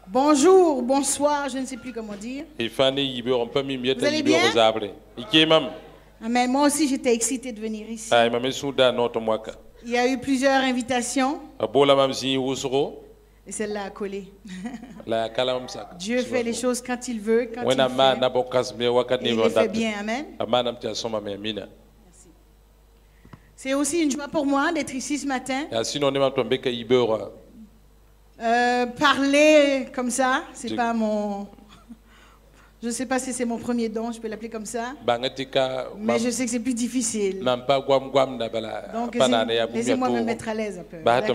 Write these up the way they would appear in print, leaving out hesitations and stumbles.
Bonjour, bonsoir, je ne sais plus comment dire. Vous allez bien? Amen. Moi aussi, j'étais excitée de venir ici. Il y a eu plusieurs invitations. Et celle-là a collé. Dieu fait les choses quand il veut, quand il fait. Et il les fait bien. Amen. C'est aussi une joie pour moi d'être ici ce matin. Parler comme ça, c'est pas mon... Je ne sais pas si c'est mon premier don, je peux l'appeler comme ça. Mais je sais que c'est plus difficile. Donc, laissez-moi me mettre à l'aise un peu. D'accord?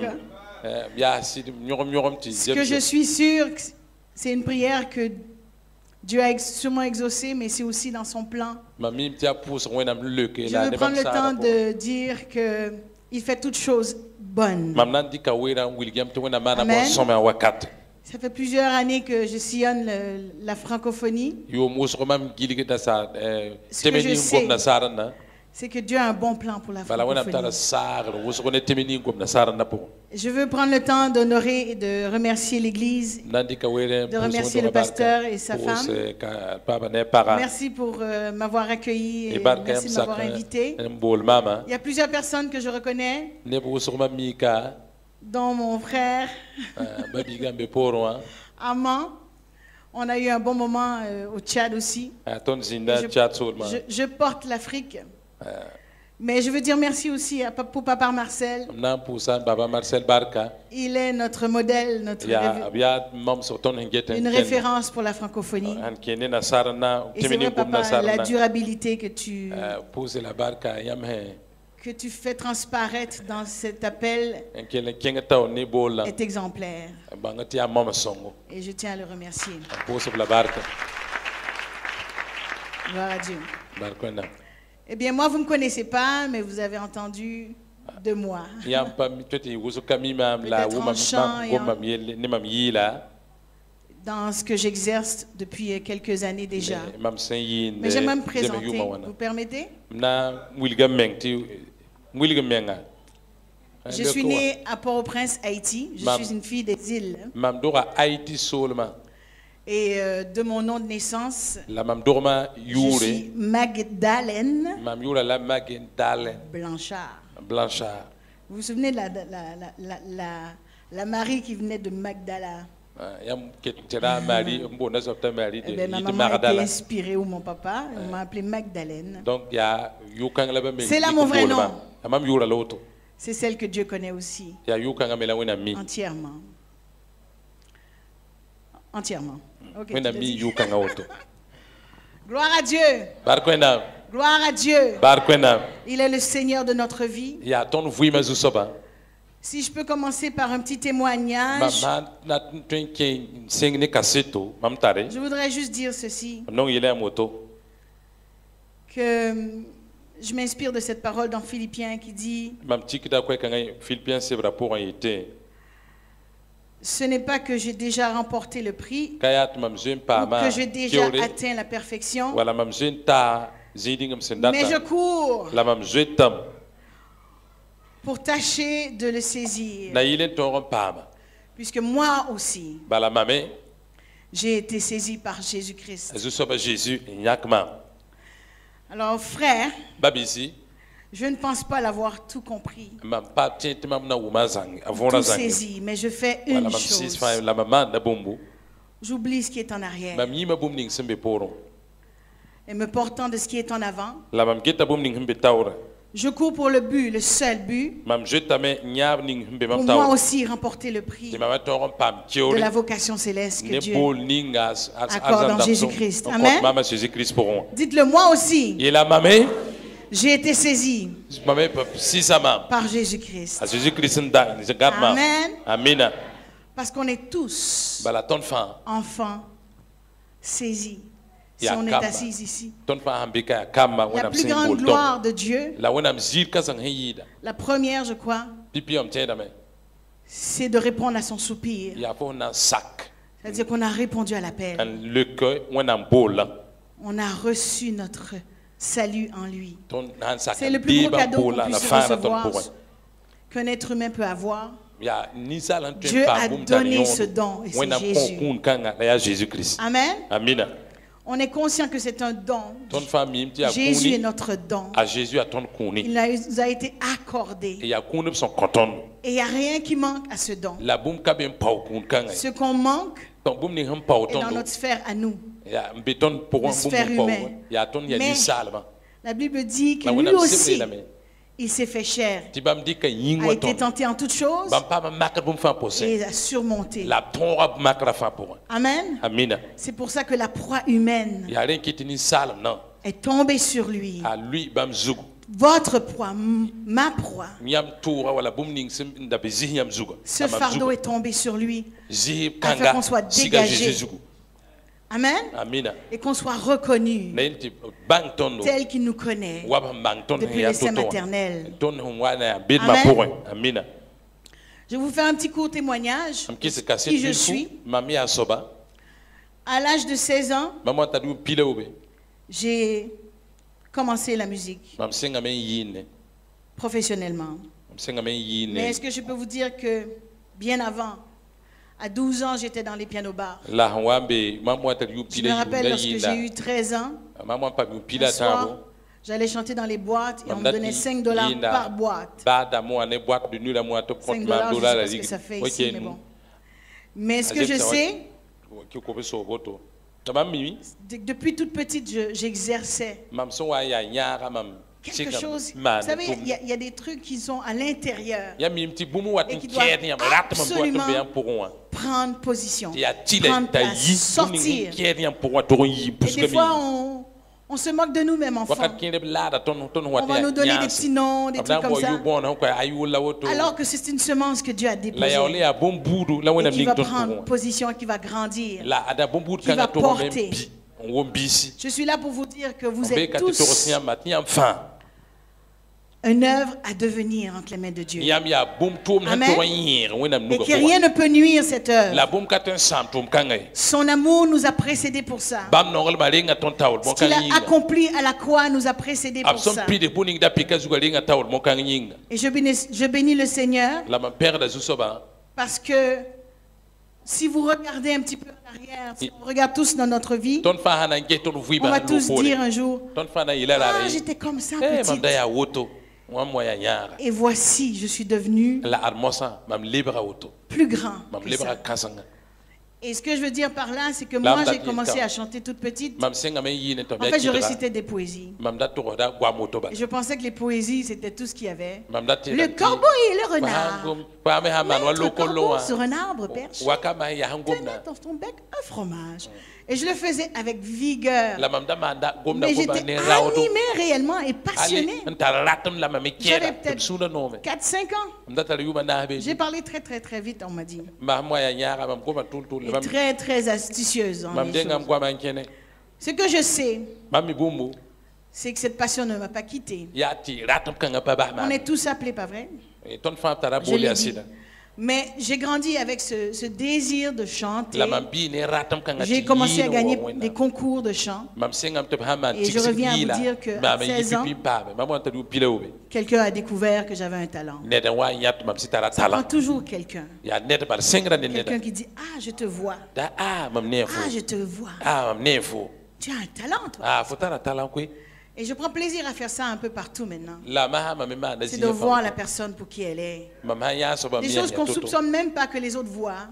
Ce que je suis sûre, c'est une prière que Dieu a sûrement exaucée, mais c'est aussi dans son plan. Je veux prendre le temps de dire qu'il fait toutes choses bonnes. Amen. Ça fait plusieurs années que je sillonne la francophonie. Ce que je sais, c'est que Dieu a un bon plan pour la francophonie. Je veux prendre le temps d'honorer et de remercier l'Église, de remercier le pasteur et sa femme. Merci pour m'avoir accueilli et merci de m'avoir invité. Il y a plusieurs personnes que je reconnais, dont mon frère, Amand. On a eu un bon moment au Tchad aussi. Je porte l'Afrique. Mais je veux dire merci aussi pour Papa Marcel. Il est notre modèle, une référence pour la francophonie. Et c'est vrai, Papa, la durabilité que tu fais transparaître dans cet appel est exemplaire. Et je tiens à le remercier. Gloire à Dieu. Eh bien, moi, vous ne me connaissez pas, mais vous avez entendu de moi. Peut-être en chant et dans ce que j'exerce depuis quelques années déjà. Mais j'aimerais me présenter. Vous permettez? Je suis née à Port-au-Prince, Haïti. Je suis une fille des îles. Et de mon nom de naissance, je suis Magdalene Blanchard. Vous vous souvenez de la Marie qui venait de Magdala? Ma maman a été inspirée ou mon papa, on m'a appelée Magdalene. C'est là mon vrai nom. C'est celle que Dieu connaît aussi. Entièrement. Entièrement. Okay, gloire à Dieu. Gloire à Dieu. Il est le Seigneur de notre vie. Si je peux commencer par un petit témoignage, je voudrais juste dire ceci, que je m'inspire de cette parole dans Philippiens qui dit: ce n'est pas que j'ai déjà remporté le prix ou que j'ai déjà atteint la perfection, mais je cours pour tâcher de le saisir. Puisque moi aussi, j'ai été saisi par Jésus-Christ. Alors frère, je ne pense pas l'avoir tout compris, tout saisi, mais je fais une chose. J'oublie ce qui est en arrière et me portant de ce qui est en avant, je cours pour le but, le seul but, pour moi aussi remporter le prix de la vocation céleste que Dieu accorde en Jésus-Christ. Amen. Dites-le, moi aussi. J'ai été saisi par Jésus-Christ. Amen. Parce qu'on est tous enfants saisis. Si on est assis ici, la plus grande gloire de Dieu, la première, je crois, c'est de répondre à son soupir. C'est-à-dire qu'on a répondu à l'appel. On a reçu notre salut en lui. C'est le plus gros cadeau qu'on puisse recevoir, qu'un être humain peut avoir. Dieu a donné ce don et c'est Jésus. Amen. On est conscient que c'est un don. Jésus est notre don. Il nous a été accordé. Et il n'y a rien qui manque à ce don. Ce qu'on manque est dans notre sphère à nous. La sphère humaine. Mais la Bible dit que lui aussi, il s'est fait chair, a été tenté en toutes choses et a surmonté. Amen. C'est pour ça que la proie humaine est tombée sur lui. Votre proie, ma proie. Ce fardeau est tombé sur lui afin qu'on soit dégagé. Amen. Et qu'on soit reconnu tel qu'il nous connaît depuis le sein maternel. Amen. Je vous fais un petit court témoignage de qui je suis. À l'âge de 16 ans, j'ai commencé la musique professionnellement. Mais est-ce que je peux vous dire que bien avant, à 12 ans, j'étais dans les pianos-bars. Je me rappelle lorsque j'ai eu 13 ans, un soir, j'allais chanter dans les boîtes et on me donnait $5 par boîte. $5, je sais pas ce que ça fait ici, mais bon. Mais ce que je sais, depuis toute petite, j'exerçais quelque chose. Vous savez, il y a des trucs qui sont à l'intérieur et qui doivent absolument prendre position, prendre place, sortir. Et des fois, on se moque de nous-mêmes, enfants. On va nous donner des petits noms, des trucs comme ça. Alors que c'est une semence que Dieu a déposée et qui va prendre position, qui va grandir, qui va porter. Je suis là pour vous dire que vous êtes tous une œuvre à devenir entre les mains de Dieu. Amen. Et que rien ne peut nuire cette œuvre. Son amour nous a précédés pour ça. Ce qu'il a accompli à la croix nous a précédés pour ça. Et je bénis le Seigneur parce que si vous regardez un petit peu en arrière, si on regarde tous dans notre vie, on va tous dire un jour, ah, j'étais comme ça petite. Et voici, je suis devenu plus grand que ça. Et ce que je veux dire par là, c'est que moi, j'ai commencé à chanter toute petite. En fait, je récitais des poésies. Et je pensais que les poésies, c'était tout ce qu'il y avait. Le corbeau et le renard. Mettre le corbeau sur un arbre perche. Tenant dans ton bec un fromage. Et je le faisais avec vigueur. Mais j'étais animé réellement et passionné. J'avais peut-être 4-5 ans. J'ai parlé très très très vite, on m'a dit. Et très très astucieuse dans les choses. Ce que je sais, c'est que cette passion ne m'a pas quitté. On est tous appelés, pas vrai? Je l'ai dit. Mais j'ai grandi avec ce désir de chanter. J'ai commencé à gagner des concours de chant. Et je reviens à vous dire qu'à 16 ans, quelqu'un a découvert que j'avais un talent. Ça prend toujours quelqu'un. Quelqu'un qui dit, ah, je te vois. Ah, je te vois. Tu as un talent, toi. Et je prends plaisir à faire ça un peu partout maintenant. C'est de voir la personne pour qui elle est. Des choses qu'on ne soupçonne même pas que les autres voient.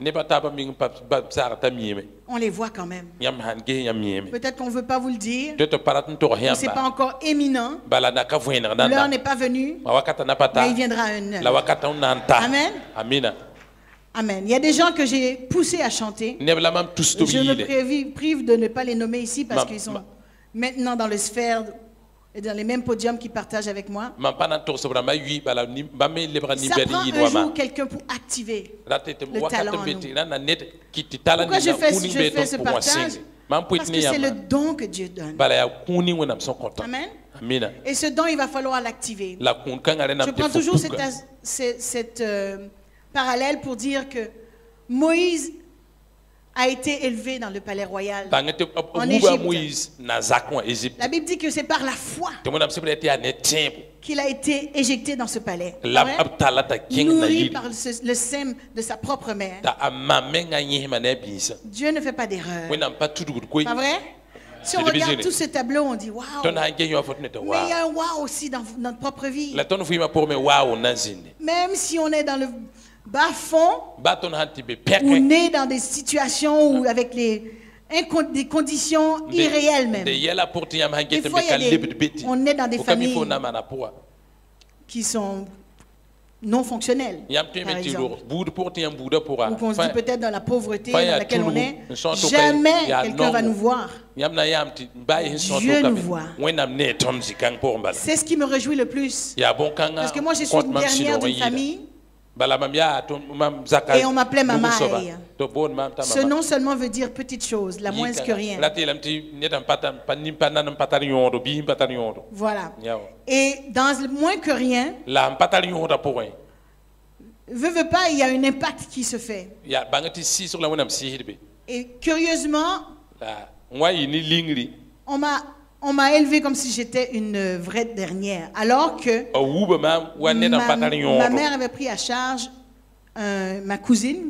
On les voit quand même. Peut-être qu'on ne veut pas vous le dire. Ce n'est pas encore éminent. L'heure n'est pas venue. Mais il viendra une heure. Amen. Amen. Il y a des gens que j'ai poussés à chanter. Je me prive de ne pas les nommer ici parce qu'ils sont maintenant dans le sphère et dans les mêmes podiums qu'ils partagent avec moi. Ça prend un jour quelqu'un pour activer le talent en nous. Pourquoi je fais ce partage? Parce que c'est le don que Dieu donne. Amen. Et ce don, il va falloir l'activer. Je prends toujours cette parallèle pour dire que Moïse a été élevé dans le palais royal en Égypte. La Bible dit que c'est par la foi qu'il a été éjecté dans ce palais. Nourri par le sème de sa propre mère. Dieu ne fait pas d'erreur. Pas vrai? Si on regarde tout ce tableau, on dit waouh. Mais il y a un waouh aussi dans notre propre vie. Même si on est dans le bas fond, ou né dans des situations où avec des conditions irréelles même. Des fois, on est dans des familles qui sont non fonctionnelles, par exemple. Ou qu'on se dit peut-être dans la pauvreté dans laquelle on est, jamais quelqu'un va nous voir. Dieu nous voit. C'est ce qui me réjouit le plus. Parce que moi, je suis une dernière d'une famille. Et on m'appelait Mamaï. Ce nom seulement veut dire petite chose, la moins que rien. Voilà. Et dans le moins que rien, veut pas, il y a un impact qui se fait. Et curieusement, on m'a élevé comme si j'étais une vraie dernière, alors que ma mère avait pris à charge ma cousine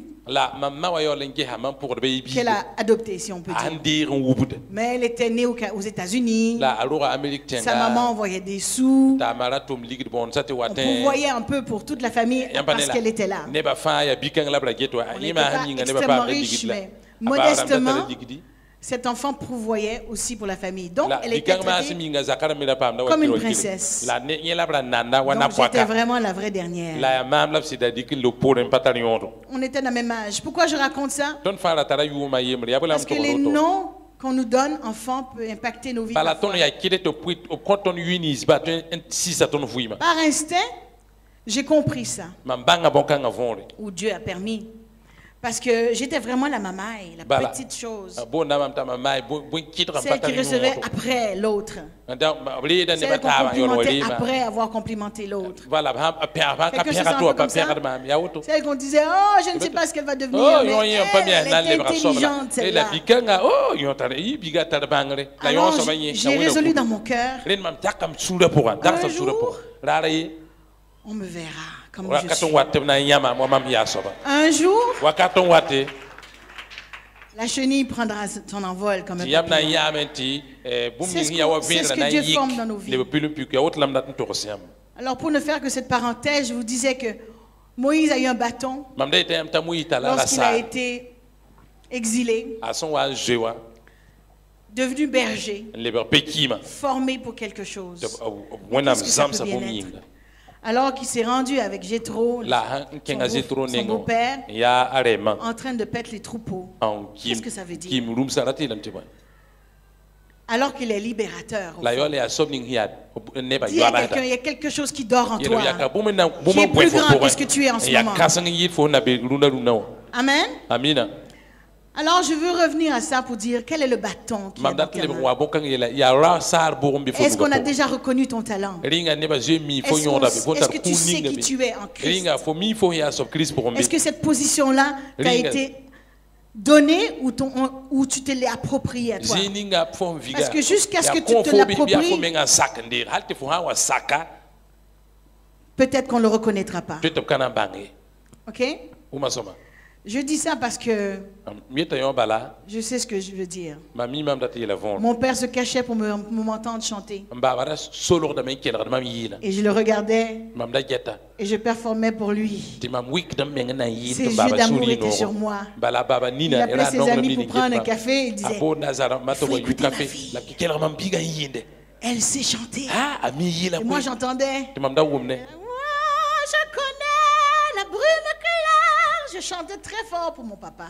qu'elle a adoptée, si on peut dire. Mais elle était née aux États-Unis. Sa maman envoyait des sous. On pourvoyait un peu pour toute la famille parce qu'elle était là. On n'était pas extrêmement riche, mais modestement, cet enfant pourvoyait aussi pour la famille. Donc, elle était traitée comme une princesse. Donc, j'étais vraiment la vraie dernière. On était dans le même âge. Pourquoi je raconte ça? Parce que les noms qu'on nous donne, enfants, peuvent impacter nos vies. Par instinct, j'ai compris ça. Ou Dieu a permis. Parce que j'étais vraiment la mamaï, la petite chose. Celle qui recevait après l'autre. Celle qu'on complimentait après avoir complimenté l'autre. Quelque chose un peu comme ça. Celle qu'on disait, oh, je ne sais pas ce qu'elle va devenir, mais elle était intelligente, celle-là. Alors, j'ai résolu dans mon cœur, un jour, on me verra comme je suis. Un jour, la chenille prendra son envol comme un papillon. C'est ce que Dieu forme dans nos vies. Alors pour ne faire que cette parenthèse, je vous disais que Moïse a eu un bâton lorsqu'il a été exilé, devenu berger, formé pour quelque chose. Qu'est-ce que ça peut bien être? Alors qu'il s'est rendu avec Jéthro, son beau-père, en train de paître les troupeaux. Qu'est-ce que ça veut dire? Alors qu'il est libérateur. Dis à quelqu'un, il y a quelque chose qui dort en toi, qui est plus grand que ce que tu es en ce moment. Amen. Alors je veux revenir à ça pour dire quel est le bâton qui est dans ta main. Est-ce qu'on a déjà reconnu ton talent? Est-ce que tu sais qui tu es en Christ? Est-ce que cette position-là t'a été donnée ou tu te l'es appropriée à toi? Parce que jusqu'à ce que tu te l'appropries, peut-être qu'on ne le reconnaîtra pas. Ok? Je dis ça parce que je sais ce que je veux dire. Mon père se cachait pour m'entendre chanter. Et je le regardais et je performais pour lui. Ses yeux d'amour étaient sur moi. Il appelait ses amis pour prendre un café et il disait, il faut écouter ma fille. Elle sait chanter. Et moi j'entendais. Moi je connais la brume claire. Je chantais très fort pour mon papa.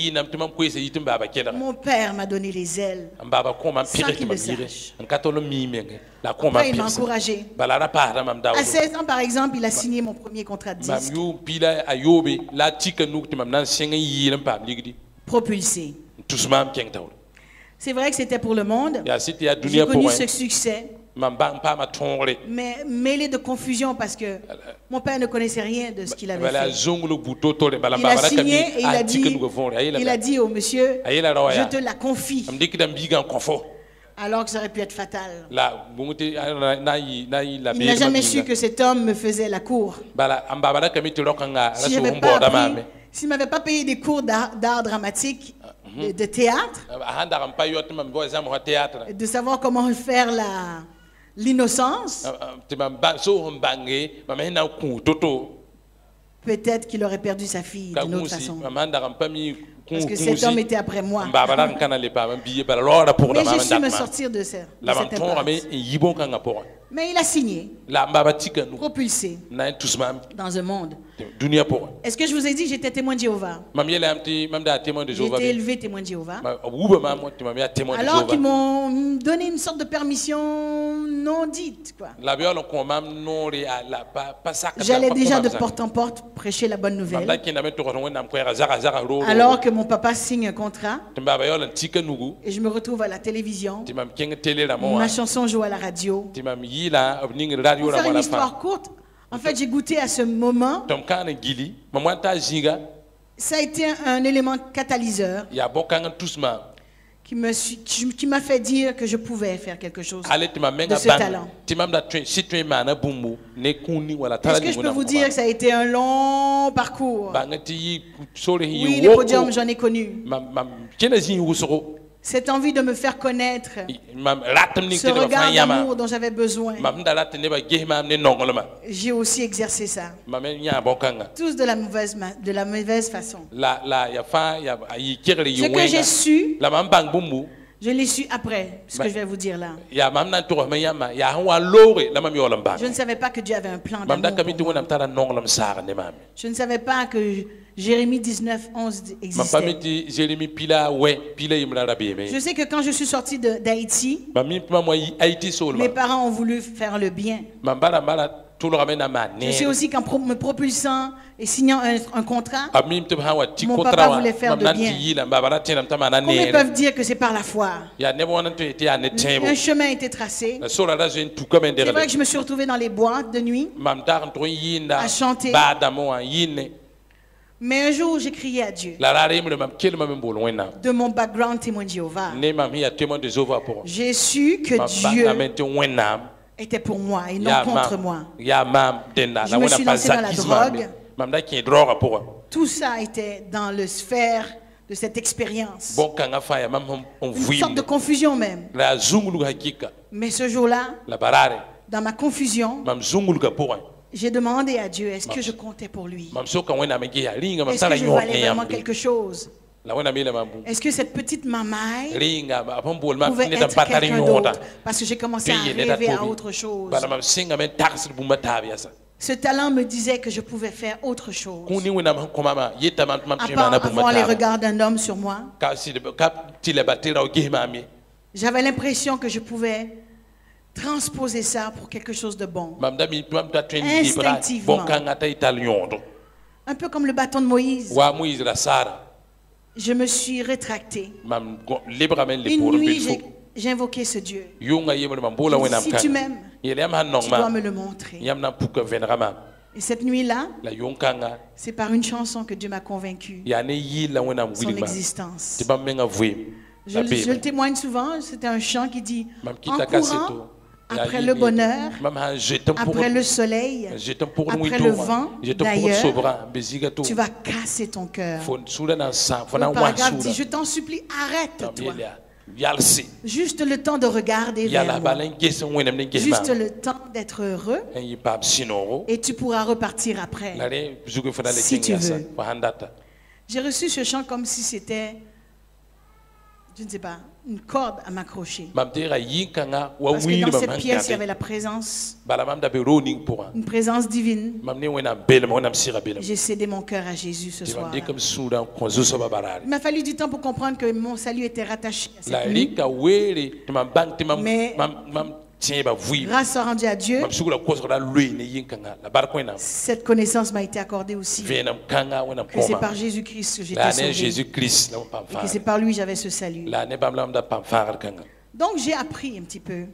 Mon père m'a donné les ailes sans qu'il le sache. Après, il m'a encouragé. À 16 ans, par exemple, il a signé mon premier contrat de disque. Propulsé. C'est vrai que c'était pour le monde. J'ai connu ce succès. Mais mêlé de confusion parce que mon père ne connaissait rien de ce qu'il avait fait. Il a signé et il a dit au monsieur, je te la confie. Alors que ça aurait pu être fatal. Il n'a jamais su que cet homme me faisait la cour. S'il ne m'avait pas payé des cours d'art dramatique, de théâtre, de savoir comment faire l'innocence, peut-être qu'il aurait perdu sa fille d'une autre façon. Parce que cet homme était après moi. Mais je suis me sortir de cette impasse. Mais il a signé, propulsé dans un monde. Est-ce que je vous ai dit que j'étais témoin de Jéhovah? J'ai été élevé témoin de Jéhovah. Alors qu'ils m'ont donné une sorte de permission non dite. J'allais déjà de porte en porte prêcher la bonne nouvelle. Alors que mon papa signe un contrat et je me retrouve à la télévision. Ma chanson joue à la radio. Pour faire une histoire courte, en fait, j'ai goûté à ce moment. Ça a été un élément catalyseur qui m'a fait dire que je pouvais faire quelque chose de ce talent. Est-ce que je peux vous dire que ça a été un long parcours? Oui, les podiums, j'en ai connu. Cette envie de me faire connaître, ce regard d'amour dont j'avais besoin, j'ai aussi exercé ça. Tous de la mauvaise façon. Ce que j'ai su, je l'ai su après, ce que je vais vous dire là. Je ne savais pas que Dieu avait un plan d'amour pour moi. Je ne savais pas que Jérémie 19, 11 existait. Je sais que quand je suis sorti d'Haïti, mes parents ont voulu faire le bien. Je sais aussi qu'en me propulsant et signant un contrat, mon papa voulait faire de bien. Combien peuvent dire que c'est par la foi? Un chemin a été tracé. C'est vrai que je me suis retrouvé dans les boîtes de nuit à chanter. Mais un jour, j'ai crié à Dieu. De mon background témoin de Jéhovah, j'ai su que Dieu était pour moi et non contre moi. Je me suis lancé dans la drogue. Tout ça était dans le sphère de cette expérience. Une sorte de confusion même. Mais ce jour-là, dans ma confusion, j'ai demandé à Dieu, est-ce que je comptais pour lui? Est-ce que je valais vraiment quelque chose? Est-ce que cette petite mamaille pouvait être quelqu'un d'autre? Parce que j'ai commencé à rêver à autre chose. Ce talent me disait que je pouvais faire autre chose. À part avoir les regards d'un homme sur moi, j'avais l'impression que je pouvais transposer ça pour quelque chose de bon. Instinctivement. Un peu comme le bâton de Moïse. Je me suis rétracté. Une nuit, j'ai invoqué ce Dieu. Si tu m'aimes, tu dois me le montrer. Et cette nuit-là, c'est par une chanson que Dieu m'a convaincu son existence. Je le témoigne souvent, c'était un chant qui dit « En courant, après le bonheur, après le soleil, après le vent d'ailleurs, tu vas casser ton cœur. » Le paragraphe dit « Je t'en supplie, arrête-toi. Juste le temps de regarder vers moi. Juste le temps d'être heureux. Et tu pourras repartir après, si tu veux. » J'ai reçu ce chant comme si c'était, je ne sais pas, une corde à m'accrocher. Parce que dans cette pièce, il y avait la présence, une présence divine. J'ai cédé mon cœur à Jésus ce soir. Il m'a fallu du temps pour comprendre que mon salut était rattaché à cette nuit. Mais grâce rendue à Dieu, cette connaissance m'a été accordée aussi. Que c'est par Jésus-Christ que j'étais sauvé. Et que c'est par lui que j'avais ce salut. Donc j'ai appris un petit peu.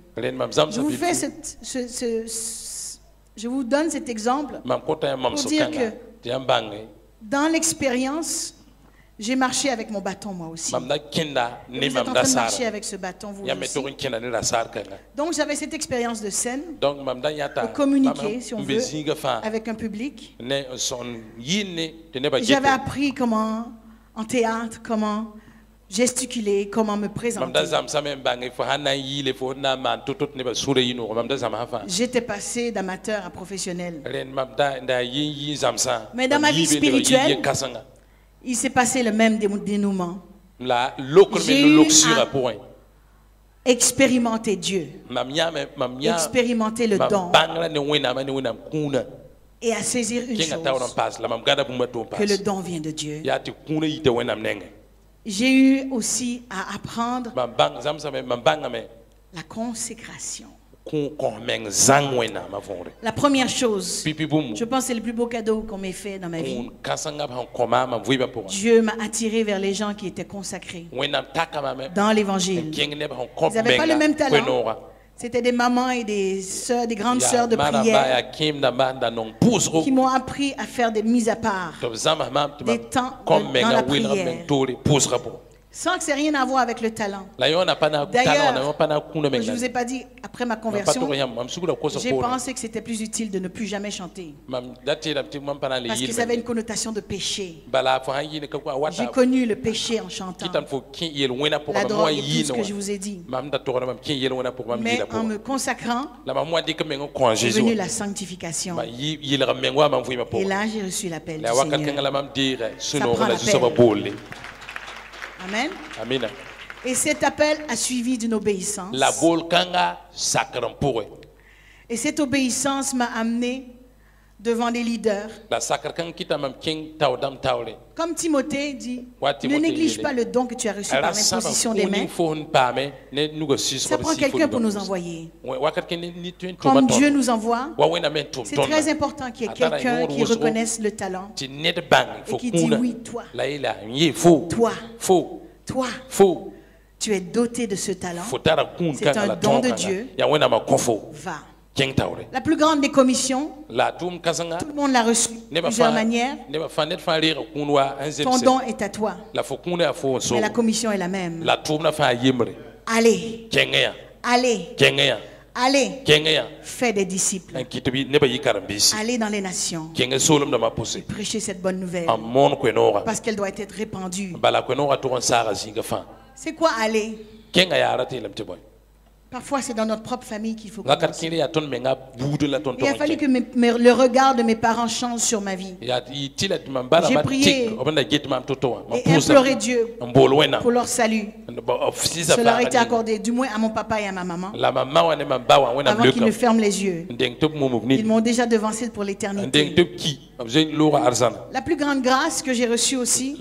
Je vous donne cet exemple pour dire que dans l'expérience, J'ai marché avec mon bâton moi aussi. Vous êtes en train de marcher avec ce bâton vous aussi. Donc j'avais cette expérience de scène, de communiquer si on veut avec un public. J'avais appris comment en théâtre, comment gesticuler, comment me présenter. J'étais passé d'amateur à professionnel. Mais dans ma vie spirituelle, il s'est passé le même dénouement. J'ai eu à expérimenter Dieu, expérimenter le don et à saisir une chose, que le don vient de Dieu. J'ai eu aussi à apprendre la consécration. La première chose, je pense que c'est le plus beau cadeau qu'on m'ait fait dans ma vie. Dieu m'a attiré vers les gens qui étaient consacrés dans l'évangile. Ils n'avaient pas le même talent. C'était des mamans et des sœurs, des grandes sœurs de prière qui m'ont appris à faire des mises à part, des temps dans la prière. Sans que ça n'ait rien à voir avec le talent. D'ailleurs, je ne vous ai pas dit, après ma conversion, j'ai pensé que c'était plus utile de ne plus jamais chanter. Parce que ça avait une connotation de péché. J'ai connu le péché en chantant. La drogue et tout ce que je vous ai dit. Mais en me consacrant, est venue la sanctification. Et là, j'ai reçu l'appel du Seigneur. Ça prend l'appel. Amen. Amen. Et cet appel a suivi d'une obéissance. Et cette obéissance m'a amené devant des leaders. Comme Timothée dit, ne néglige pas le don que tu as reçu par l'imposition des mains. Ça prend quelqu'un pour nous envoyer. Comme Dieu nous envoie, c'est très important qu'il y ait quelqu'un qui reconnaisse le talent et qui dit oui, toi. Toi, tu es doté de ce talent. C'est un don de Dieu. Va. La plus grande des commissions, tout le monde l'a reçu de plusieurs manières. Ton don est à toi. Mais la commission est la même. Allez. Allez, fais des disciples. Allez dans les nations. Prêchez cette bonne nouvelle. Parce qu'elle doit être répandue. C'est quoi aller? Parfois, c'est dans notre propre famille qu'il faut commencer. Il a fallu que le regard de mes parents change sur ma vie. J'ai prié et imploré Dieu pour leur salut. Cela a été accordé, du moins à mon papa et à ma maman, avant qu'ils ne ferment les yeux. Ils m'ont déjà devancé pour l'éternité. La plus grande grâce que j'ai reçue aussi,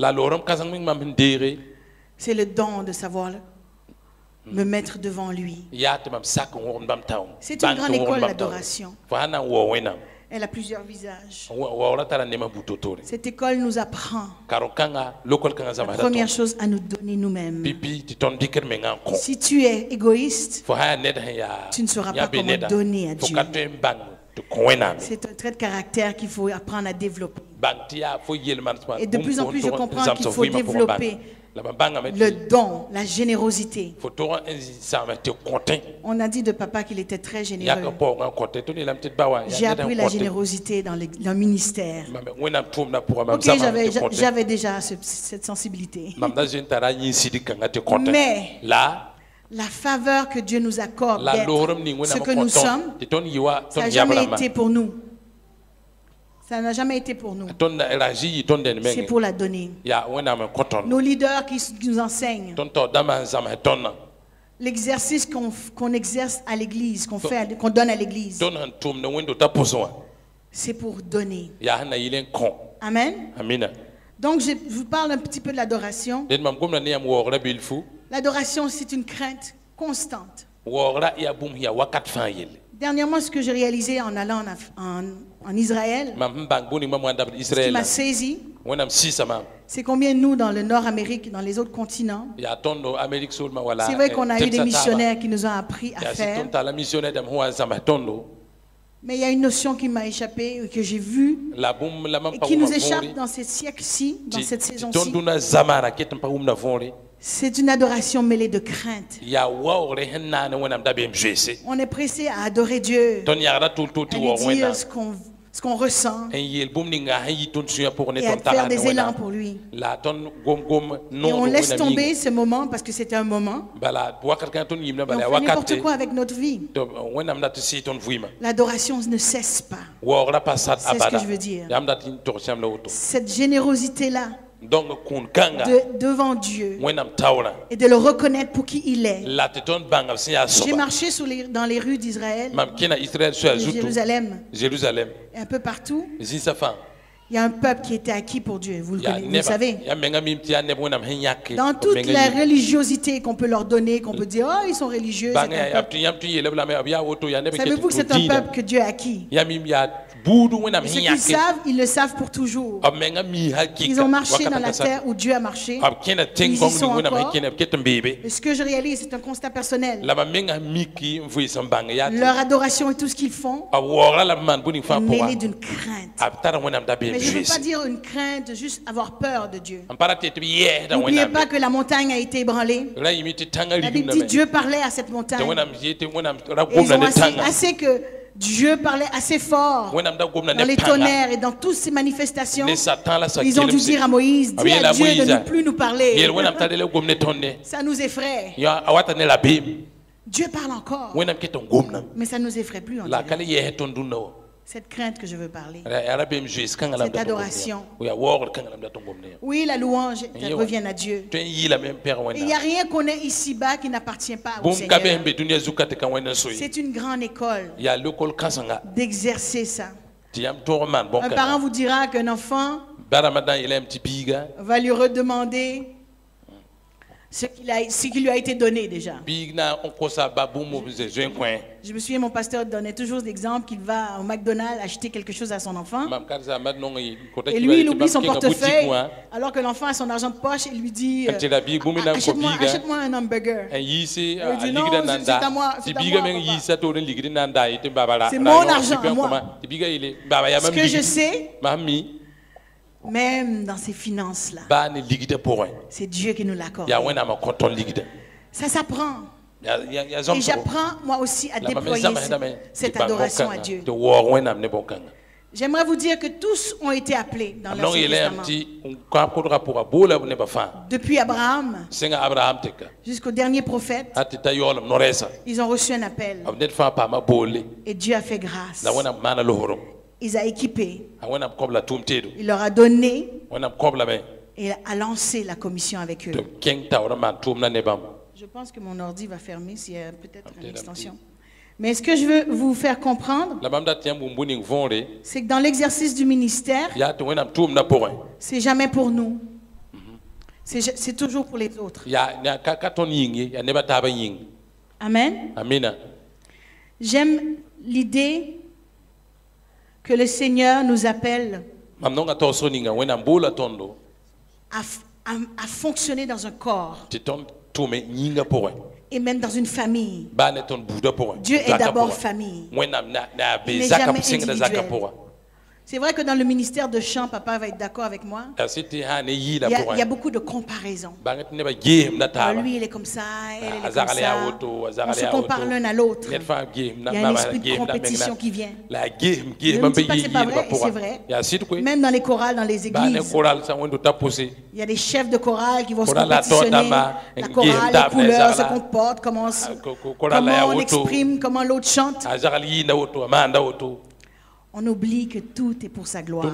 c'est le don de savoir me mettre devant lui. C'est une grande école d'adoration. Elle a plusieurs visages. Cette école nous apprend la première chose à nous donner nous-mêmes. Si tu es égoïste, tu ne sauras pas comment donner à Dieu. C'est un trait de caractère qu'il faut apprendre à développer. Et de plus en plus, je comprends qu'il faut développer le don, la générosité. On a dit de papa qu'il était très généreux. J'ai appris la générosité dans le ministère. Ok, j'avais déjà cette sensibilité. Mais la faveur que Dieu nous accorde d'être ce que nous sommes, ça n'a jamais été pour nous. Ça n'a jamais été pour nous. C'est pour la donner. Nos leaders qui nous enseignent l'exercice qu'on exerce à l'église, qu'on donne à l'église, c'est pour donner. Amen. Donc je vous parle un petit peu de l'adoration. L'adoration, c'est une crainte constante. Dernièrement, ce que j'ai réalisé en allant en Israël, ce qui m'a saisi, c'est combien nous, dans le Nord-Amérique, dans les autres continents, c'est vrai qu'on a eu des missionnaires qui nous ont appris à faire Mais il y a une notion qui m'a échappé, que j'ai vue, et qui nous échappe dans ce siècle-ci, dans cette saison-ci. C'est une adoration mêlée de crainte. On est pressé à adorer Dieu, à lui dire ce qu'on ressent, et à faire des élans pour lui. Et on laisse tomber ce moment parce que c'était un moment. Et on fait n'importe quoi avec notre vie. L'adoration ne cesse pas. C'est ce que je veux dire. Cette générosité-là devant Dieu et de le reconnaître pour qui il est. J'ai marché dans les rues d'Israël, de Jérusalem, et un peu partout. Il y a un peuple qui était acquis pour Dieu, vous le connaissez, vous le savez. Dans toute la religiosité qu'on peut leur donner, qu'on peut dire, oh, ils sont religieux. Savez-vous que c'est un peuple que Dieu a acquis? Ce qu'ils savent, ils le savent pour toujours. Ils ont marché dans la terre où Dieu a marché. Ils y sont encore. Et ce que je réalise, c'est un constat personnel. Leur adoration et tout ce qu'ils font est mêlé d'une crainte. Mais je ne veux pas dire une crainte de juste avoir peur de Dieu. N'oubliez pas que la montagne a été ébranlée. La Bible dit Dieu parlait à cette montagne. Et ils ont assez que Dieu parlait assez fort dans les tonnerres et dans toutes ces manifestations. Ils ont dû dire à Moïse, dis à Dieu de ne plus nous parler. Ça nous effraie. Dieu parle encore, mais ça ne nous effraie plus. Cette crainte que je veux parler, cette adoration. Oui, la louange revient à Dieu. Et il n'y a rien qu'on ait ici-bas qui n'appartient pas au Seigneur. C'est une grande école d'exercer ça. Un parent vous dira qu'un enfant va lui redemander ce qui lui a été donné déjà. Je me souviens, mon pasteur donnait toujours l'exemple qu'il va au McDonald's acheter quelque chose à son enfant. Et lui, il oublie son portefeuille, alors que l'enfant a son argent de poche et lui dit achète-moi un hamburger. Il dit non, c'est à moi. C'est mon argent à moi. Ce que je sais, même dans ces finances-là, c'est Dieu qui nous l'accorde. Ça s'apprend. Et j'apprends moi aussi à déployer cette adoration à Dieu. J'aimerais vous dire que tous ont été appelés dans l'Ancien Testament. Depuis Abraham jusqu'au dernier prophète, ils ont reçu un appel. Et Dieu a fait grâce. Il a équipé. Il leur a donné et a lancé la commission avec eux. Je pense que mon ordi va fermer s'il y a peut-être une extension. Mais ce que je veux vous faire comprendre, c'est que dans l'exercice du ministère, c'est jamais pour nous. C'est toujours pour les autres. Amen. J'aime l'idée que le Seigneur nous appelle à fonctionner dans un corps et même dans une famille. Dieu est d'abord famille. Il n'est jamais individuel. C'est vrai que dans le ministère de chant, papa va être d'accord avec moi. Il y a beaucoup de comparaisons. Lui, il est comme ça, elle est comme ça. On se compare l'un à l'autre. Il y a un esprit de compétition qui vient. Je ne dis pas que ce n'est pas vrai, et c'est vrai. Même dans les chorales, dans les églises, il y a des chefs de chorale qui vont se compétitionner. La chorale, les couleurs, se comportent, comment on exprime, comment l'autre chante. On oublie que tout est pour sa gloire.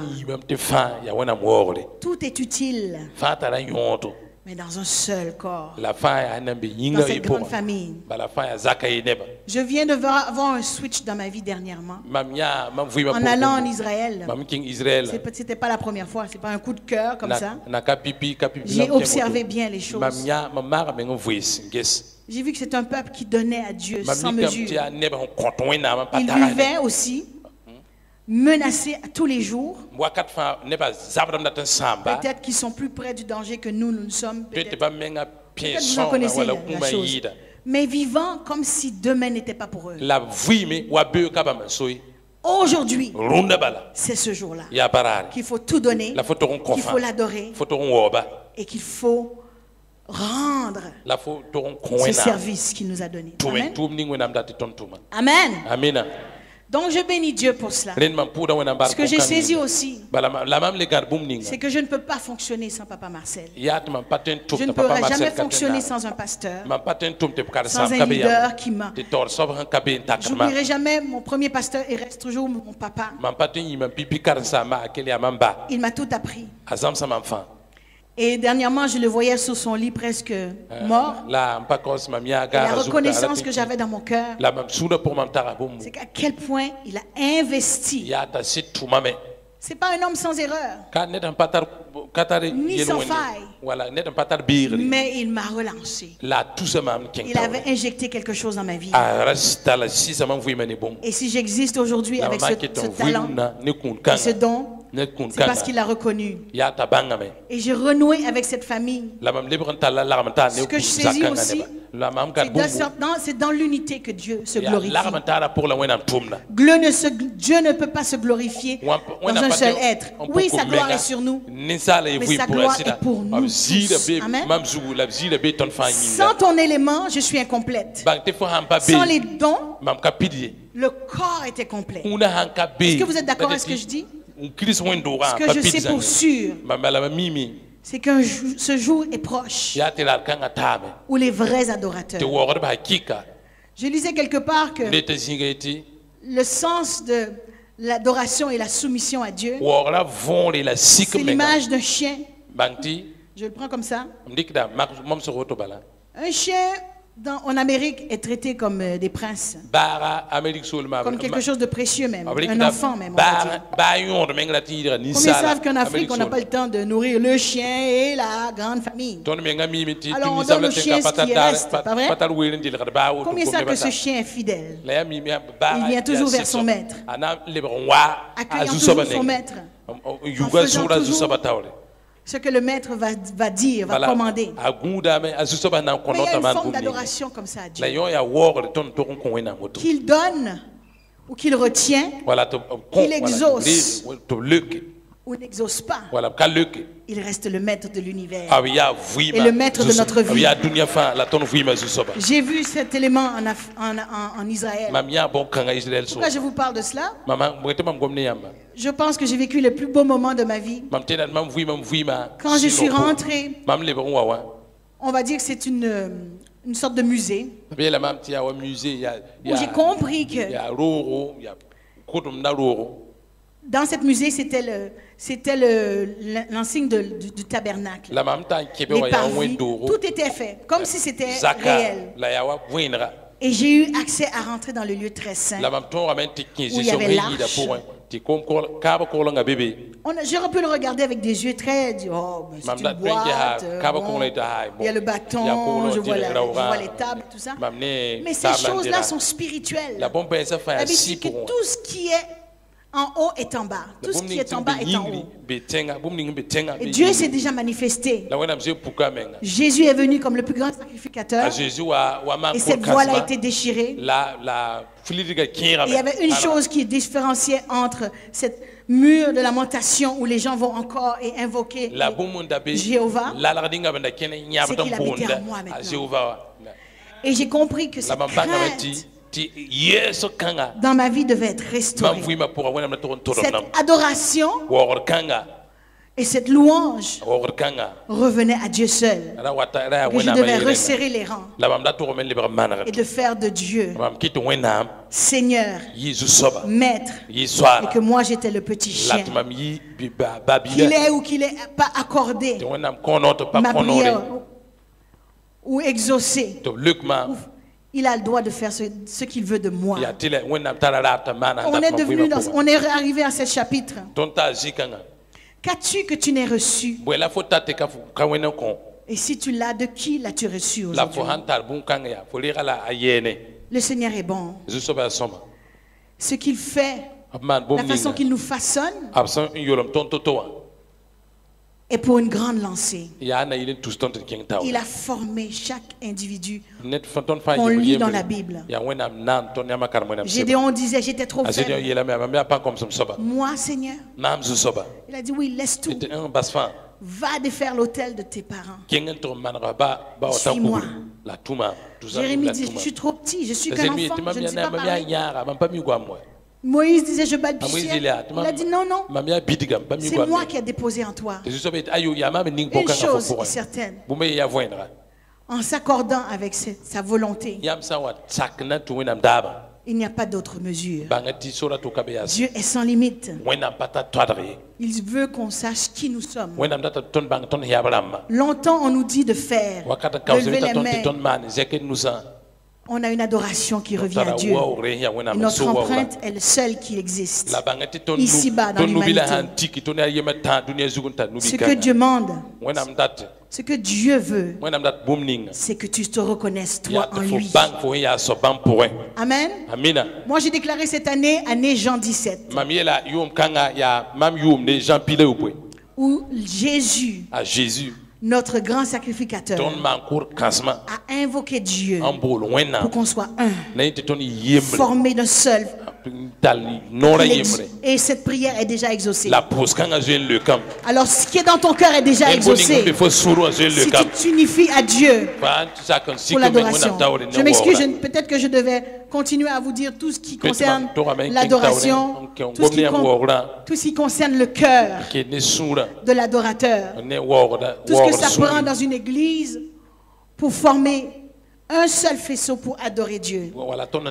Tout est utile, mais dans un seul corps, dans cette grande famille. Je viens de avoir un switch dans ma vie dernièrement. En allant en Israël, ce n'était pas la première fois, ce n'est pas un coup de cœur comme ça. J'ai observé bien les choses. J'ai vu que c'est un peuple qui donnait à Dieu sans mesure. Il vivait aussi menacés tous les jours. Peut-être qu'ils sont plus près du danger que nous ne sommes. Peut-être vous en connaissez la chose. Mais vivant comme si demain n'était pas pour eux. Aujourd'hui, c'est ce jour-là qu'il faut tout donner, qu'il faut l'adorer et qu'il faut rendre ce service qu'il nous a donné. Amen. Amen. Donc je bénis Dieu pour cela. Ce que j'ai saisi aussi, c'est que je ne peux pas fonctionner sans Papa Marcel. Je ne pourrai jamais fonctionner sans un pasteur, sans un leader qui m'a... Je n'oublierai jamais mon premier pasteur, il reste toujours mon papa. Il m'a tout appris. Et dernièrement, je le voyais sur son lit presque mort. Et la reconnaissance que j'avais dans mon cœur, c'est qu'à quel point il a investi. Ce n'est pas un homme sans erreur, ni sans faille, mais il m'a relancé. Il avait injecté quelque chose dans ma vie. Et si j'existe aujourd'hui avec ce talent et ce don, c'est parce qu'il a reconnu. Et j'ai renoué avec cette famille. Ce que je saisis aussi, c'est dans l'unité que Dieu se glorifie. Dieu ne peut pas se glorifier dans un seul être. Oui, sa gloire est sur nous, mais sa gloire est pour nous tous. Amen. Sans ton élément, je suis incomplète. Sans les dons, le corps était complet. Est-ce que vous êtes d'accord avec ce que je dis? Ce que je sais pour sûr, c'est que ce jour est proche où les vrais adorateurs. Je lisais quelque part que le sens de l'adoration et la soumission à Dieu, c'est l'image d'un chien. Je le prends comme ça. Un chien en Amérique est traité comme des princes, comme quelque chose de précieux même, un enfant même, on va dire. Combien savent qu'en Afrique on n'a pas le temps de nourrir le chien et la grande famille? Alors on donne au chien ce qui reste, pas vrai? Combien savent que ce chien est fidèle? Il vient toujours vers son maître, accueillant toujours son maître, en faisant toujours ce que le maître va dire, va commander. Mais il y a une forme d'adoration comme ça à Dieu. Qu'il donne ou qu'il retient, qu'il exauce ou n'exauce pas. Il reste le maître de l'univers et le maître de notre vie. J'ai vu cet élément en Israël. Pourquoi je vous parle de cela? Je pense que j'ai vécu le plus beau moment de ma vie. Quand je suis rentrée, on va dire que c'est une sorte de musée où j'ai compris que dans cette musée, c'était l'enseigne du tabernacle. Les parvis, tout était fait, comme si c'était réel. Et j'ai eu accès à rentrer dans le lieu très saint, où il y avait l'arche. J'aurais pu le regarder avec des yeux très... Oh, c'est une boîte, il y a le bâton, je vois les tables, tout ça. Mais ces choses-là sont spirituelles. La Bible dit que tout ce qui est en haut est en bas. Tout ce qui est en bas est en haut. Et Dieu s'est déjà manifesté. Jésus est venu comme le plus grand sacrificateur. Et cette voile a été déchirée. Et il y avait une chose qui différenciait entre cette mur de lamentation où les gens vont encore et invoquer Jéhovah, c'est qu'il habitait en moi maintenant. Et j'ai compris que cette crainte dans ma vie devait être restaurée. Cette adoration et cette louange revenait à Dieu seul. Et je devais resserrer les rangs et de faire de Dieu Seigneur, Maître, et que moi j'étais le petit chien. Qu'il ait ou qu'il n'ait pas accordé ma prière ou exaucé, il a le droit de faire ce qu'il veut de moi. On est arrivé à ce chapitre. Qu'as-tu que tu n'aies reçu? Et si tu l'as, de qui l'as-tu reçu aujourd'hui? Le Seigneur est bon. Ce qu'il fait, la façon qu'il nous façonne, et pour une grande lancée. Il a formé chaque individu qu'on lit dans la Bible. Gédéon disait, j'étais trop faible. Moi, Seigneur, il a dit, oui, laisse tout. Va défaire l'autel de tes parents. Suis-moi. Jérémie dit, je suis trop petit, je suis qu'un enfant, je ne suis pas pareil. Moïse disait, je balbutiais. Il a dit, non, non, c'est moi qui ai déposé en toi. Une chose est certaine, en s'accordant avec sa volonté, il n'y a pas d'autre mesure. Dieu est sans limite. Il veut qu'on sache qui nous sommes. Longtemps, on nous dit de faire, de lever les mains. On a une adoration qui revient à Dieu. Et notre empreinte est le seul qui existe ici-bas dans l'humanité. Ce que Dieu demande, ce que Dieu veut, c'est que tu te reconnaisses toi en lui. Amen. Moi j'ai déclaré cette année Jean 17. Où Jésus, notre grand sacrificateur, a invoqué Dieu pour qu'on soit un, formé d'un seul. Et cette prière est déjà exaucée. Alors ce qui est dans ton cœur est déjà exaucé. Si tu t'unifies à Dieu pour l'adoration. Je m'excuse, peut-être que je devais continuer à vous dire tout ce qui concerne l'adoration, tout ce qui concerne le cœur de l'adorateur, tout ce que ça prend dans une église pour former un seul faisceau pour adorer Dieu. On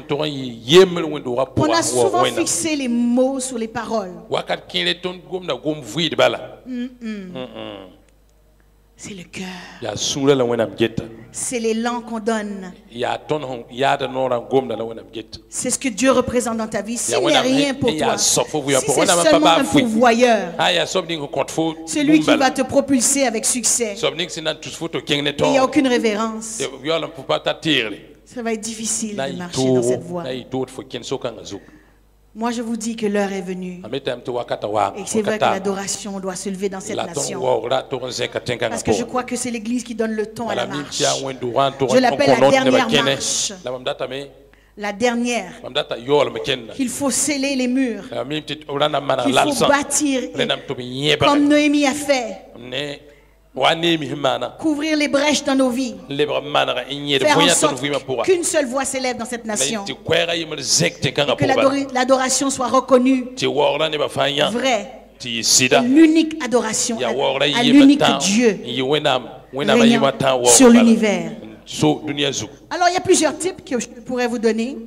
a souvent fixé les mots sur les paroles. C'est le cœur. C'est l'élan qu'on donne. C'est ce que Dieu représente dans ta vie. S'il n'est rien pour toi, si c'est seulement un pourvoyeur, c'est lui qui va te propulser avec succès. Il n'y a aucune révérence. Ça va être difficile de marcher dans cette voie. Moi, je vous dis que l'heure est venue. Et c'est vrai que l'adoration doit se lever dans cette nation. Parce que je crois que c'est l'Église qui donne le ton à la marche. Je l'appelle la dernière marche. La dernière. Qu'il faut sceller les murs. Qu'il faut bâtir comme Noémie a fait. Couvrir les brèches dans nos vies. Faire en sorte qu'une seule voix s'élève dans cette nation. Et que l'adoration soit reconnue vraie. L'unique adoration à l'unique Dieu régnant sur l'univers. Alors il y a plusieurs types que je pourrais vous donner.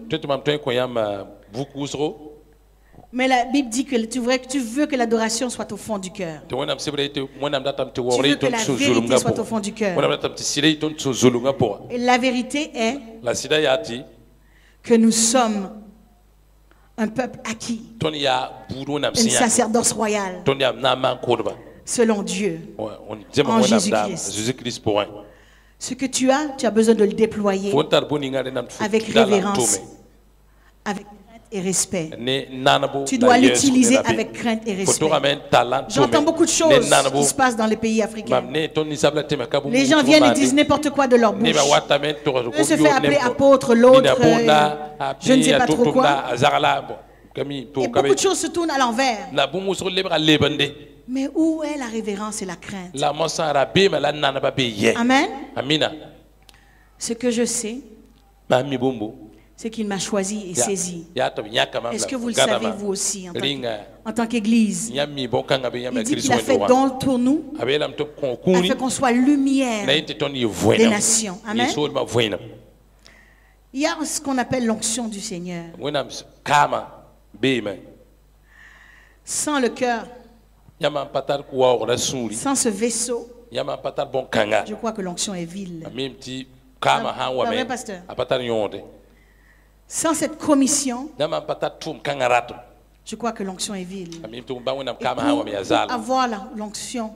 Mais la Bible dit que tu veux que l'adoration soit au fond du cœur. Tu veux que la vérité soit au fond du cœur. Et la vérité est que nous sommes un peuple acquis, une sacerdoce royale, selon Dieu, en Jésus-Christ. Ce que tu as besoin de le déployer avec révérence, avec et respect. Tu dois l'utiliser avec crainte et respect. J'entends beaucoup de choses qui se passent dans les pays africains. Les gens viennent et disent n'importe quoi de leur bouche. Eux se fait appeler apôtre, l'autre, je ne sais pas trop quoi. Et beaucoup de choses se tournent à l'envers. Mais où est la révérence et la crainte? Amen. Ce que je sais, c'est qu'il m'a choisi et saisi. Est-ce que vous le savez vous aussi en tant qu'Église? Il dit qu'il a fait don pour nous afin qu'on soit lumière des nations. Amen. Il y a ce qu'on appelle l'onction du Seigneur. Sans le cœur, sans ce vaisseau, je crois que l'onction est vile. Pas vrai, pasteur? Sans cette commission, je crois que l'onction est vile. Et pour avoir l'onction,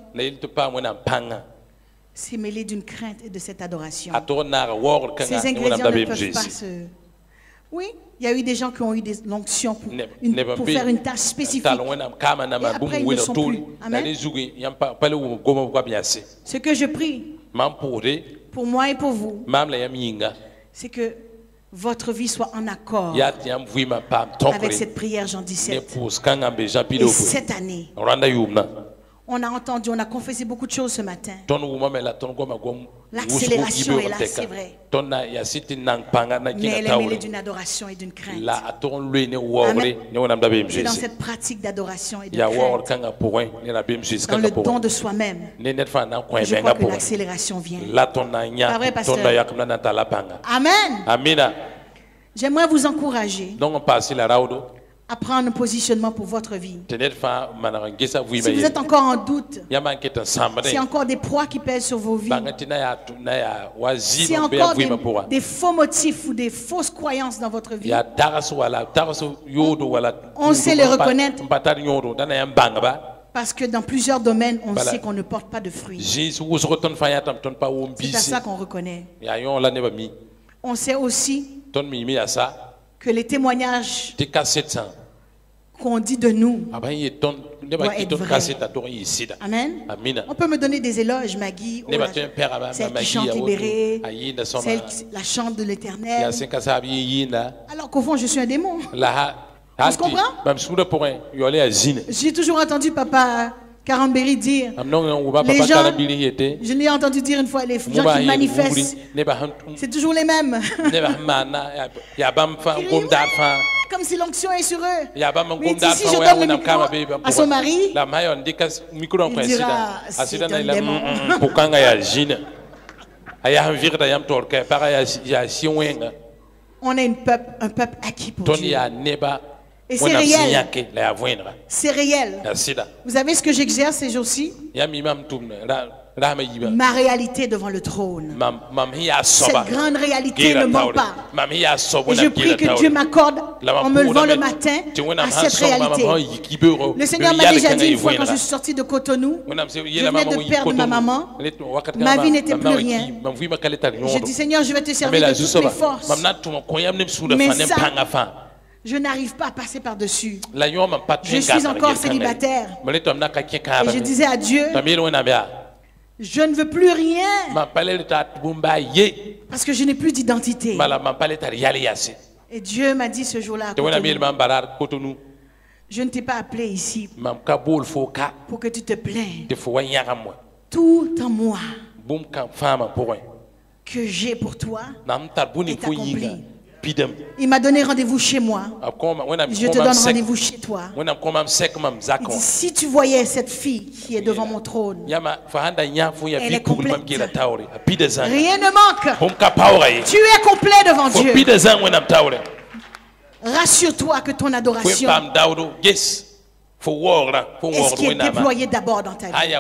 c'est mêlé d'une crainte et de cette adoration. Ces ingrédients ne peuvent pas Oui, il y a eu des gens qui ont eu des onctions pour faire une tâche spécifique. Et après, ils ne sont plus. Amen. Ce que je prie pour moi et pour vous, c'est que votre vie soit en accord avec cette prière Jean 17. Et cette année, on a entendu, on a confessé beaucoup de choses ce matin. L'accélération est là, c'est vrai. Mais elle est mêlée d'une adoration et d'une crainte. Amen. C'est dans cette pratique d'adoration et de crainte, dans le don de soi-même, je crois que l'accélération vient. Pas vrai, pasteur? Amen. J'aimerais vous encourager à prendre un positionnement pour votre vie. Si vous êtes encore en doute, s'il y a encore des poids qui pèsent sur vos vies, s'il y a encore des faux motifs ou des fausses croyances dans votre vie, on sait les reconnaître. Parce que dans plusieurs domaines, on sait qu'on ne porte pas de fruits. C'est à ça qu'on reconnaît. On sait aussi que les témoignages qu'on dit de nous doivent être vrais. Amen. On peut me donner des éloges, Maggie, celle qui chante libérée, la chante de l'Éternel, alors qu'au fond je suis un démon. On se comprend? J'ai toujours entendu Papa Karambéry dire, les gens, je l'ai entendu dire une fois, les gens qui manifestent, c'est toujours les mêmes. Comme si l'onction est sur eux. Mais si je donne le micro à son mari, il dira, c'est un démon. On est un peuple acquis pour Dieu. Et c'est réel. C'est réel. Vous savez ce que j'exerce ces jours-ci? Ma réalité devant le trône. Cette grande réalité ne ment pas. Et je prie que Dieu m'accorde, en me levant le matin, à cette réalité. Le Seigneur m'a déjà dit une fois quand je suis sorti de Cotonou, je venais de perdre ma maman, ma vie n'était plus rien. J'ai dit, Seigneur, je vais te servir de toutes mes forces. Mais ça, je n'arrive pas à passer par-dessus. Je suis encore célibataire. Et je disais à Dieu, je ne veux plus rien. Parce que je n'ai plus d'identité. Et Dieu m'a dit ce jour-là, je ne t'ai pas appelé ici pour que tu te plaignes. Tout en moi que j'ai pour toi est accompli. Il m'a donné rendez-vous chez moi. Je te donne rendez-vous chez toi. Il dit, si tu voyais cette fille qui est devant mon trône, elle est complète. Rien ne manque. Tu es complet devant Dieu. Rassure-toi que ton adoration est ce qui est déployé d'abord dans ta vie.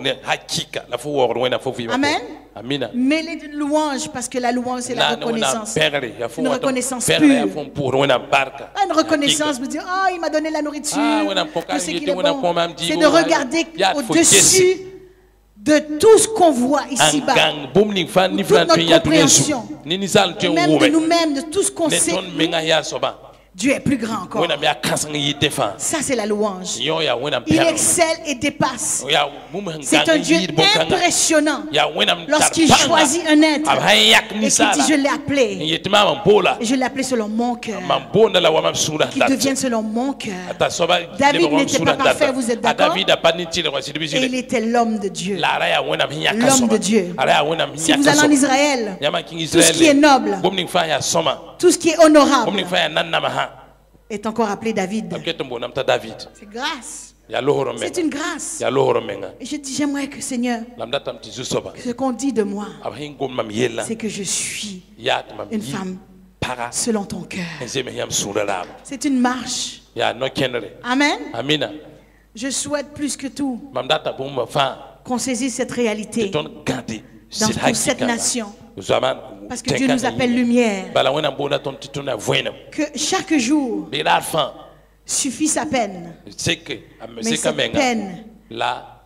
Amen. Mêlez de louange, parce que la louange c'est la reconnaissance. Une reconnaissance pure. Une reconnaissance, vous dire, oh, il m'a donné la nourriture, je sais qu'il est bon. C'est de regarder au-dessus de tout ce qu'on voit ici-bas, toute notre compréhension, et même de nous-mêmes, de tout ce qu'on sait. Dieu est plus grand encore. Ça, c'est la louange. Il excelle et dépasse. C'est un Dieu impressionnant. Lorsqu'il choisit un être et qu'il dit, je l'ai appelé. Et je l'ai appelé selon mon cœur. Qu'il devienne selon mon cœur. David n'était pas parfait, vous êtes d'accord? Et il était l'homme de Dieu. L'homme de Dieu. Si vous allez en Israël, tout ce qui est noble, tout ce qui est honorable est encore appelé David. C'est grâce. C'est une grâce. Et je dis, j'aimerais que Seigneur, ce qu'on dit de moi, c'est que je suis une femme selon ton cœur. C'est une marche. Amen. Je souhaite plus que tout qu'on saisisse cette réalité dans toute cette nation. Parce que Dieu nous appelle lumière. Que chaque jour suffit sa peine. Mais cette peine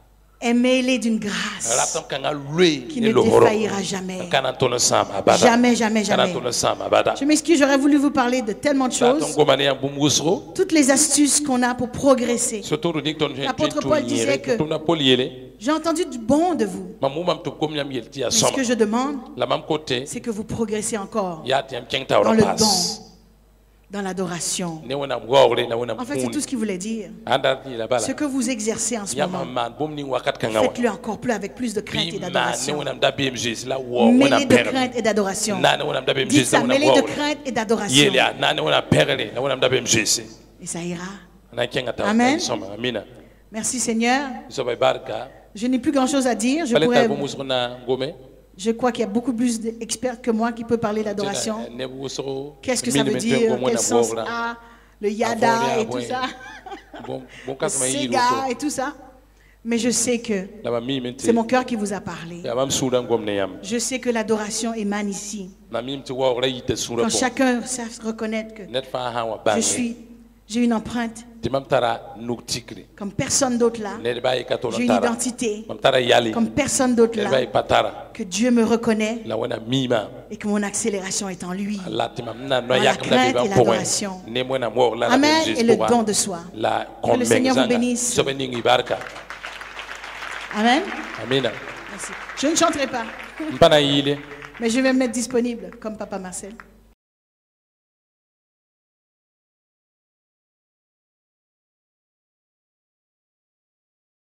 est mêlé d'une grâce qui ne défaillira jamais. Jamais, jamais, jamais. Je m'excuse, j'aurais voulu vous parler de tellement de choses. Toutes les astuces qu'on a pour progresser. L'apôtre Paul disait que j'ai entendu du bon de vous. Mais ce que je demande, c'est que vous progressez encore dans le don, dans l'adoration. En fait, c'est tout ce qu'il voulait dire. Ce que vous exercez en ce moment, faites-le encore plus avec plus de crainte et d'adoration. Mêlé de crainte et d'adoration. Dites ça, mêlé de crainte et d'adoration. Et ça ira. Amen. Merci Seigneur. Je n'ai plus grand-chose à dire. Je crois qu'il y a beaucoup plus d'experts que moi qui peuvent parler d'adoration. Qu'est-ce que ça veut dire? Quel sens a le yada et tout ça? Le sega et tout ça? Mais je sais que c'est mon cœur qui vous a parlé. Je sais que l'adoration émane ici. Quand chacun sait reconnaître que j'ai une empreinte comme personne d'autre là. J'ai une identité comme personne d'autre là. Que Dieu me reconnaît et que mon accélération est en lui. Dans la crainte et l'adoration. Amen. Et le don de soi. Que le Seigneur vous bénisse. Amen. Merci. Je ne chanterai pas. Mais je vais me mettre disponible comme Papa Marcel.